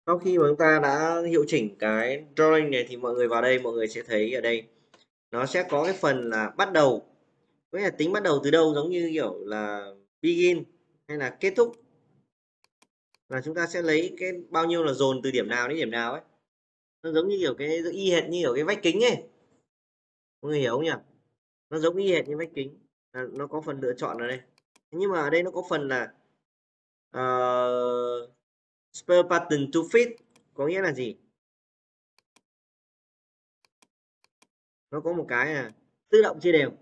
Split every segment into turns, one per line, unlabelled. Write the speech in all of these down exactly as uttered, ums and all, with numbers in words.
Sau khi mà chúng ta đã hiệu chỉnh cái drawing này thì mọi người vào đây mọi người sẽ thấy ở đây nó sẽ có cái phần là bắt đầu, có nghĩa là tính bắt đầu từ đâu, giống như kiểu là begin hay là kết thúc, là chúng ta sẽ lấy cái bao nhiêu là dồn từ điểm nào đến điểm nào ấy. Nó giống như kiểu cái y hệt như kiểu cái vách kính ấy, mọi người hiểu không nhỉ? Nó giống y hệt như vách kính, à, nó có phần lựa chọn ở đây, nhưng mà ở đây nó có phần là uh, spell pattern to fit, có nghĩa là gì? Nó có một cái là tự động chia đều,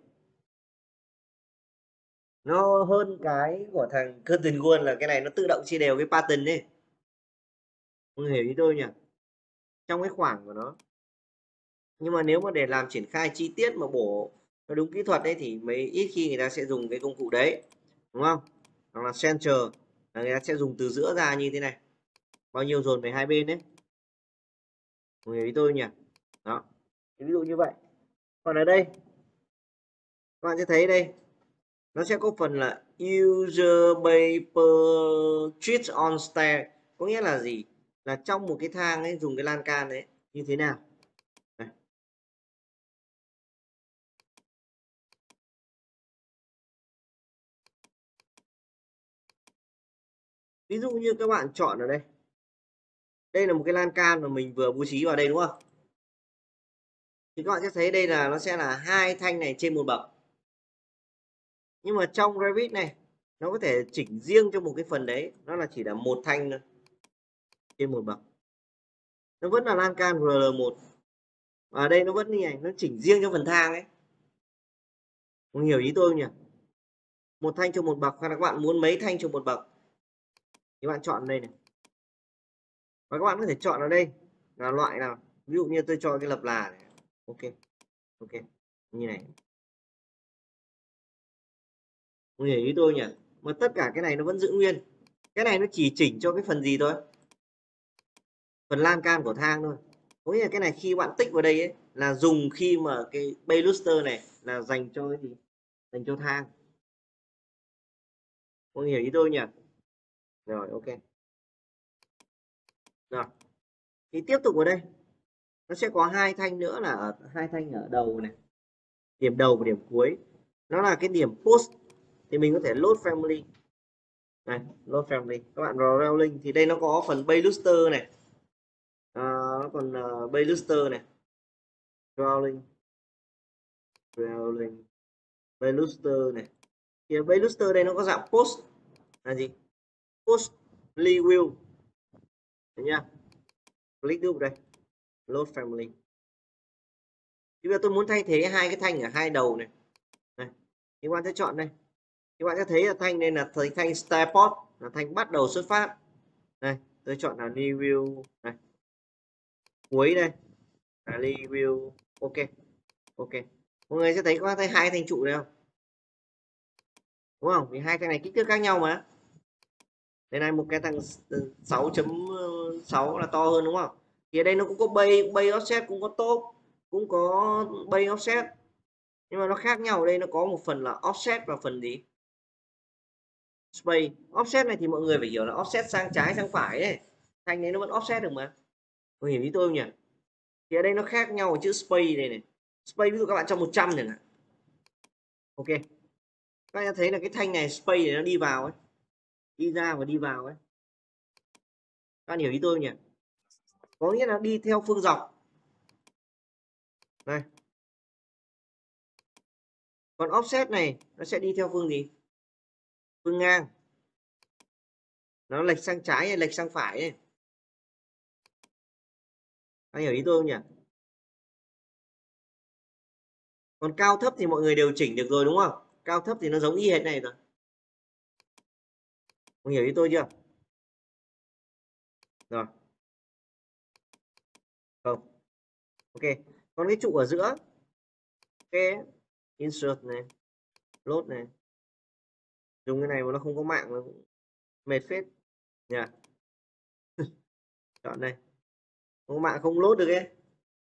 nó hơn cái của thằng Curtain Wall là cái này nó tự động chia đều cái pattern ấy. Mọi người hiểu ý tôi nhỉ? Trong cái khoảng của nó. Nhưng mà nếu mà để làm triển khai chi tiết mà bổ nó đúng kỹ thuật đấy thì mấy ít khi người ta sẽ dùng cái công cụ đấy, đúng không? Hoặc là center là người ta sẽ dùng từ giữa ra như thế này, bao nhiêu dồn về hai bên đấy. Mọi người hiểu ý tôi nhỉ? Đó, ví dụ như vậy. Còn ở đây các bạn sẽ thấy đây nó sẽ có phần là user paper treat on stair, có nghĩa là gì? Là trong một cái thang ấy dùng cái lan can đấy như thế nào. Này. Ví dụ như các bạn chọn ở đây, đây là một cái lan can mà mình vừa bố trí vào đây đúng không? Thì các bạn sẽ thấy đây là nó sẽ là hai thanh này trên một bậc, nhưng mà trong Revit này nó có thể chỉnh riêng cho một cái phần đấy, nó là chỉ là một thanh thôi trên một bậc, nó vẫn là lan can R L một. Ở đây nó vẫn như này, nó chỉnh riêng cho phần thang ấy. Mọi hiểu ý tôi không nhỉ? Một thanh cho một bậc, hay là các bạn muốn mấy thanh cho một bậc thì bạn chọn đây này, và các bạn có thể chọn ở đây là loại nào. Ví dụ như tôi cho cái lập là này. Ok, ok, như này. Mọi hiểu ý tôi nhỉ? Mà tất cả cái này nó vẫn giữ nguyên, cái này nó chỉ chỉnh cho cái phần gì thôi, phần lan can của thang thôi. Có nghĩa là cái này khi bạn tích vào đây ấy là dùng khi mà cái baluster này là dành cho cái gì? Dành cho thang. Mọi hiểu ý tôi nhỉ? Rồi, ok. Rồi, thì tiếp tục ở đây nó sẽ có hai thanh nữa, là ở hai thanh ở đầu này, điểm đầu và điểm cuối, nó là cái điểm post. Thì mình có thể load family này, load family, các bạn vào railing thì đây nó có phần baluster này, à, nó còn uh, baluster này, railing, railing, baluster này. Thì baluster đây nó có dạng post là gì? Post Lee Wheel, thấy nhá? Click giúp đây, load family. Bây giờ tôi muốn thay thế hai cái thanh ở hai đầu này, này thì các bạn sẽ chọn đây, các bạn sẽ thấy là thanh đây là thấy thanh start port, là thanh bắt đầu xuất phát. Đây tôi chọn là new view này, cuối đây là new view. Ok, ok, mọi người sẽ thấy có thấy hai thanh trụ đây không, đúng không? Vì hai thanh này kích thước khác nhau mà. Đây này, một cái thằng sáu chấm sáu là to hơn đúng không? Thì ở đây nó cũng có bay bay offset, cũng có top, cũng có bay offset, nhưng mà nó khác nhau ở đây, nó có một phần là offset và phần gì? Space. Offset này thì mọi người phải hiểu là offset sang trái sang phải đấy, thanh đấy nó vẫn offset được mà. Mọi hiểu ý tôi không nhỉ? Thì ở đây nó khác nhau ở chữ space này này. Space ví dụ các bạn cho một trăm chẳng hạn. Ok. Các bạn thấy là cái thanh này space này nó đi vào ấy, đi ra và đi vào ấy. Các bạn hiểu ý tôi không nhỉ? Có nghĩa là đi theo phương dọc. Này. Còn offset này nó sẽ đi theo phương gì? Phương ngang. Nó lệch sang trái hay lệch sang phải ấy. Các bạn hiểu ý tôi không nhỉ? Còn cao thấp thì mọi người đều chỉnh được rồi đúng không? Cao thấp thì nó giống y hệt này rồi. Mọi hiểu ý tôi chưa? Rồi. Không. Ok. Còn cái trụ ở giữa, cái insert này, load này, dùng cái này mà nó không có mạng nó cũng mệt phết nha. Chọn đây, không có mạng không load được ấy.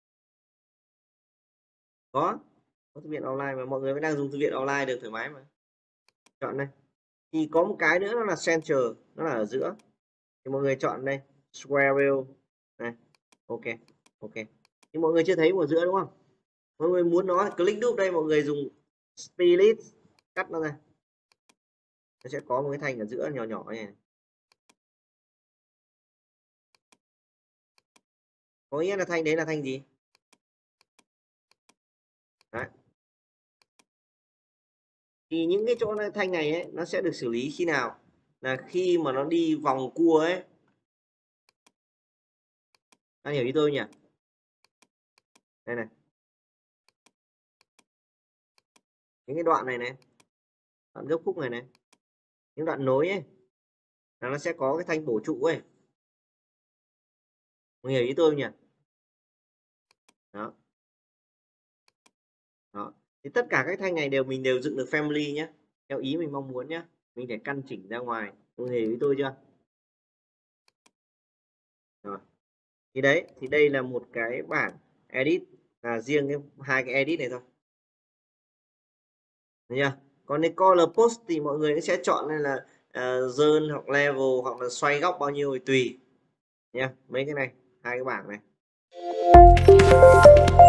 Có có thư viện online mà, mọi người vẫn đang dùng thư viện online được thoải mái mà. Chọn đây. Thì có một cái nữa nó là center, nó là ở giữa, thì mọi người chọn đây square wheel này. Ok, ok. Nhưng mọi người chưa thấy ở giữa đúng không? Mọi người muốn nó click đúp đây, mọi người dùng split cắt nó ra, nó sẽ có một cái thanh ở giữa nhỏ nhỏ này. Có nghĩa là thanh đấy là thanh gì? Đấy. Thì những cái chỗ này, thanh này ấy, nó sẽ được xử lý khi nào? Là khi mà nó đi vòng cua ấy. Anh hiểu ý tôi nhỉ? Đây này. Những cái đoạn này này, đoạn dốc khúc này này, những đoạn nối ấy, là nó sẽ có cái thanh bổ trụ ấy. Mọi người hiểu ý tôi nhỉ? Đó. Đó. Thì tất cả các thanh này đều mình đều dựng được family nhé, theo ý mình mong muốn nhé. Mình để căn chỉnh ra ngoài. Mọi người hiểu ý tôi chưa? Rồi. Thì đấy, thì đây là một cái bảng edit là riêng cái hai cái edit này thôi. Được chưa? Còn cái color post thì mọi người sẽ chọn này là uh, zone hoặc level hoặc là xoay góc bao nhiêu thì tùy nha. Mấy cái này, hai cái bảng này.